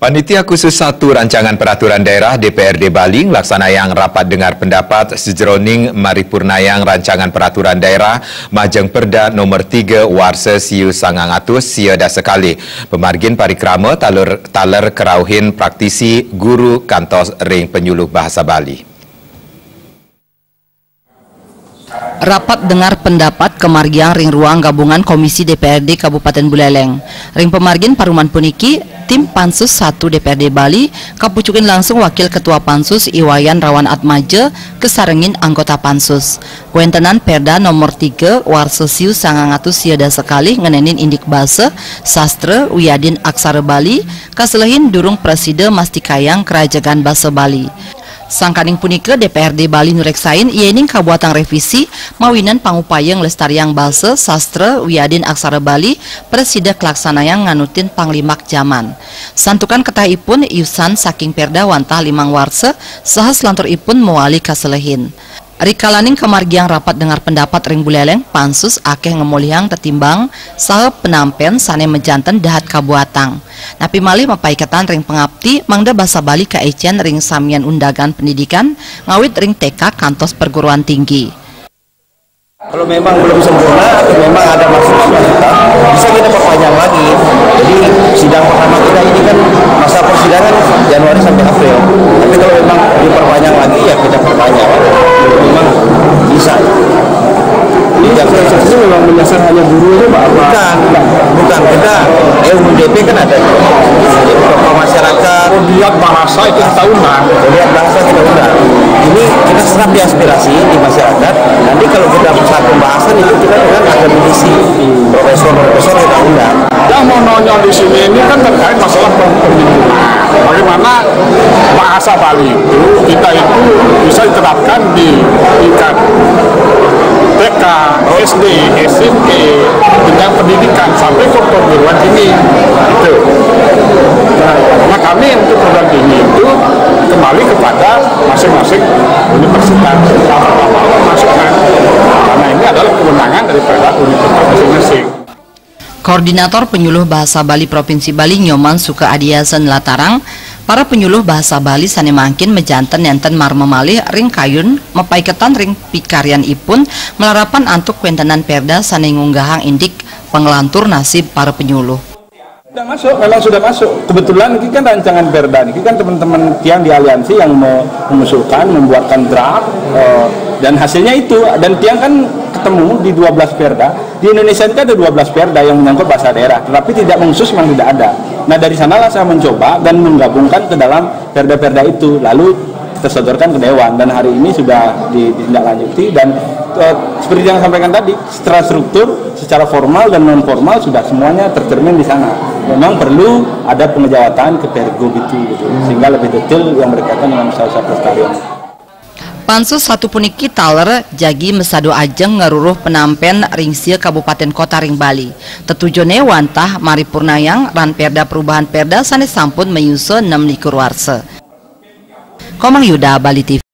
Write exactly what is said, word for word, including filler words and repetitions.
Panitia Khusus satu Rancangan Peraturan Daerah D P R D Bali nglaksanakan rapat dengar pendapat sejroning maripurnayang Rancangan Peraturan Daerah Majeng Perda nomor tiga warsa siu sangang atus siada sekali. Pemargin parikrama taler taler kerauhin praktisi guru kantos ring penyuluh bahasa Bali. Rapat dengar pendapat kemargian ring ruang gabungan Komisi D P R D Kabupaten Buleleng. Ring pemargin paruman puniki, tim Pansus satu D P R D Bali kapucukin langsung Wakil Ketua Pansus Iwayan Rawan Atmaja kesarengin anggota Pansus. Kuentenan Perda nomor tiga warsa siu sangang atus siada sekali ngenenin indik bahasa sastra Wiyadin Aksara Bali kaselehin durung Preside Mastikayang Kerajaan Bahasa Bali. Sangkaning punika D P R D Bali nureksain iening kabuatan revisi mawinan pangupaya ngelestariang bahasa sastra Wiyadin Aksara Bali Presida kelaksanayang nganutin panglimak zaman. Santukan ketahipun iusan saking perda wantah limang warsa saha selanturipun mewali kaselehin. Rikalaning kemargiang rapat dengar pendapat ring Buleleng Pansus akeh ngemulihang tetimbang saha penampen sane mejanten dahat kabuatang. Napi malih mapaiketan ring pengabdi mangda bahasa Bali kaecian ring samian undagan pendidikan ngawit ring T K kantos perguruan tinggi. Kalau memang belum sempurna, memang ada masukan kita, bisa kita perpanjang lagi. Jadi sidang pertama kita ini kan masa persidangan Januari sampai April. Tapi kalau memang diperpanjang lagi ya kita perpanjang. Memang bisa. Ini jaksa memang menyasar hanya guru itu Pak? Bukan, bukan. Kita E U D P kan ada tokoh masyarakat. Lihat bahasa itu kita undang. Lihat bahasa kita undang. Ini kita serap di aspirasi di masyarakat. Nanti kalau kita saat pembahasan itu kita dengan akademisi, profesor-profesor kita undang. Yang mau nanya di sini ini kan terkait masalah pemilihan. Bagaimana bahasa Bali itu kita itu bisa diterapkan di tingkat T K, S D, S M P, jenjang pendidikan sampai ke perguruan tinggi. Itu. Nah, kami untuk perguruan tinggi itu kembali kepada masing-masing universitas apa-apa masukan. Karena ini adalah kewenangan daripada universitas masing-masing. Koordinator Penyuluh Bahasa Bali Provinsi Bali Nyoman Suka Adiasan Latarang, para penyuluh bahasa Bali sane mangkin mejanten nenten marma malih ring kayun mepaiketan ring pikaryan ipun melarapan antuk kuentenan perda sane ngunggahang indik pengelantur nasib para penyuluh. Sudah masuk, memang sudah masuk. Kebetulan ini kan rancangan perda ini kan teman-teman tiang di aliansi yang mengusulkan, membuatkan draft uh, dan hasilnya itu, dan tiang kan ketemu di dua belas perda. Di Indonesia itu ada dua belas perda yang menyangkut bahasa daerah, tetapi tidak mengkhusus memang tidak ada. Nah dari sanalah saya mencoba dan menggabungkan ke dalam perda-perda itu, lalu kita sodorkan ke Dewan, dan hari ini sudah ditindaklanjuti dan uh, seperti yang saya sampaikan tadi, secara struktur, secara formal dan non formal sudah semuanya tercermin di sana. Memang perlu ada pengejawatan ke Pergub itu, gitu, sehingga lebih detail yang berkaitan dengan usaha-usaha pelestarian. Pansus satu puniki taler jagi mesado ajeng ngeruruh penampen ringsia Kabupaten Kota ring Bali. Tetujone wantah maripurnayang ran perda perubahan perda sane sampun menyusun enam likur warsa. Komang Yuda, Bali T V.